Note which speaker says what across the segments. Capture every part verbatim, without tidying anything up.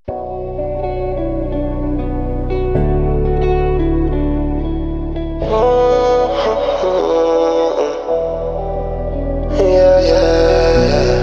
Speaker 1: Yeah, yeah, yeah.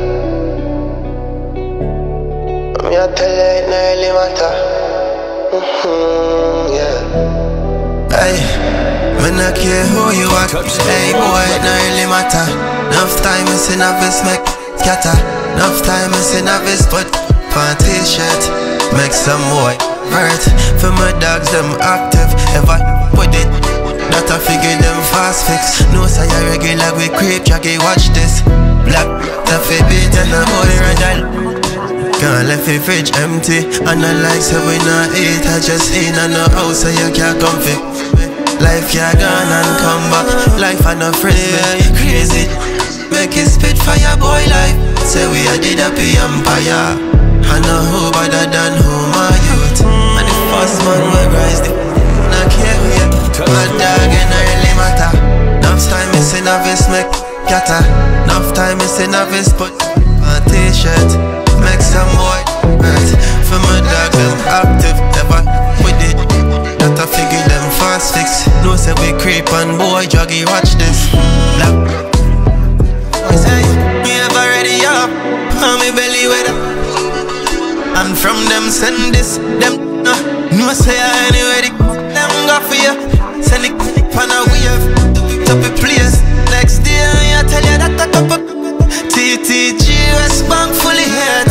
Speaker 1: Me a tell you it no really matter. Mm-hmm, yeah. Hey, me not care who you are. Hey boy, it no really matter. Enough time is in a vest make scatter. Enough time is in a vest put on t-shirt. Make some boy hurt. For my dogs them active. If I put it that I figure them fast fix. No say I regular we creep jaggy watch this. Black taffy beat and a boy red. Can't left the fridge empty. And I like say we not eat. I just in on the house so you can't come fit. Life can't gone and come back. Life and no friends yeah, crazy. Make it spit fire boy life. Say we a did a be empire. I know who better than who my youth. And the first man will rise the not care who you. My dog and I really matter. Enough time is in a vest make scatter. Enough time is in a vest put on t-shirt. Make some boy hurt. For my dog them active. Never with it. That I figure them fast fix. No say we creep and boy joggy watch this. Black. Say me ever ready up. On me belly weather. And from them send this. Them no. No say I ain't ready. Them go for you. Send it on a wave. Top a place. Next day I tell you that I cup up. T T G West Bank fully hit.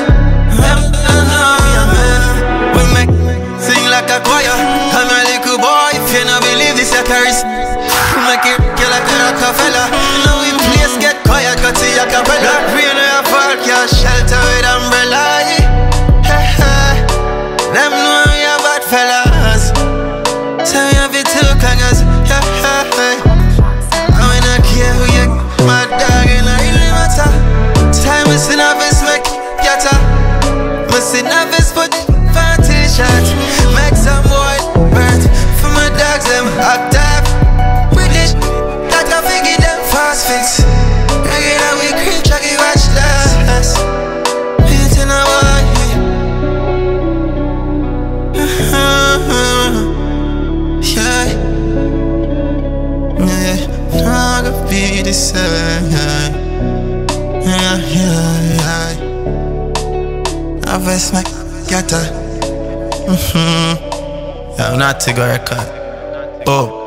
Speaker 1: We make sing like a choir. I'm a little boy. If you don't believe this, I carry. Make it kill like a Rockefeller. Now we place get quiet, got to your capella. Black rain or your fall, can't shelter with umbrella. Hey, hey. Them know we are bad fellas. So we have it two clangers. Hey, hey, hey. I wanna care who you my dog and I really matter. Time is in a vest make yatta. Must in a vest put for t-shirt. Make some boy hurt. For my dogs them active. British that I figure them fast fix. Regular we creep jaggy watch this. It's in a way. Yeah. Yeah. Not gonna be the same. Yeah, yeah, yeah. I vest make yatta. Mm-hmm. Yeah, I'm not to go record. Oh.